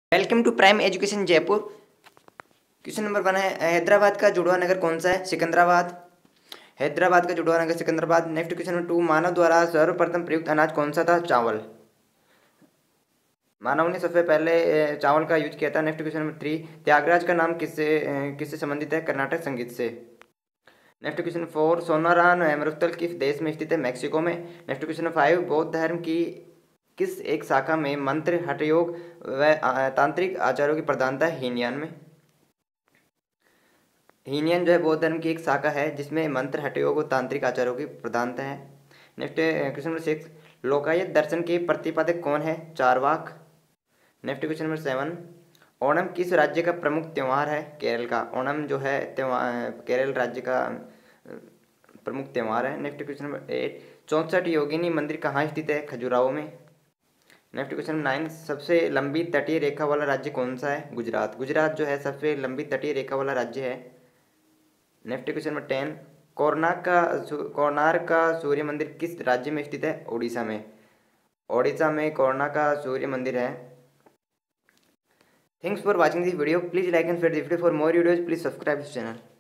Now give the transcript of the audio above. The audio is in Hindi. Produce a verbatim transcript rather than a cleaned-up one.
Welcome to prime education Jaipur. Question number one है, हैदराबाद का जुड़वा नगर कौन सा है? सिकंदराबाद। हैदराबाद का जुड़वा नगर Secunderabad. Next question number two, मानव द्वारा सर्वप्रथम प्रयुक्त अनाज कौन सा था? चावल। मानव ने सबसे पहले चावल का यूज किया था। Next question number three, Tyagaraja का नाम किससे किससे संबंधित है? कर्नाटक संगीत से। नेक्स्ट क्वेश्चन फोर, सोनारान मरुस्थल किस देश में स्थित है? मैक्सिको में। नेक्स्ट क्वेश्चन फाइव, बौद्ध धर्म की किस एक शाखा में मंत्र, हठयोग व तांत्रिक आचारों की प्रधानता है? हीनयान में। हीनयान जो है बौद्ध धर्म की एक शाखा है जिसमें मंत्र, हठयोग और तांत्रिक आचारों की प्रधानता है। नेक्स्ट क्वेश्चन नंबर सिक्स, लोकायत दर्शन के प्रतिपादक कौन है? Charvaka. Next question number seven, Onam किस राज्य का प्रमुख त्यौहार है? केरल का। ओणम जो है त्यौहार केरल राज्य का प्रमुख त्यौहार है। नेक्स्ट क्वेश्चन नंबर एट, चौंसठ योगिनी मंदिर कहाँ स्थित है? खजुराहो में। नेक्स्ट क्वेश्चन नाइन, सबसे लंबी तटीय रेखा वाला राज्य कौन सा है? गुजरात। गुजरात जो है सबसे लंबी तटीय रेखा वाला राज्य है। Next question number ten, Konark का कोणार्क का सूर्य मंदिर किस राज्य में स्थित है? ओडिशा में। ओडिशा में कोणार्क का सूर्य मंदिर है। Thanks for watching this video. Please like and share this video. For more videos please subscribe this channel.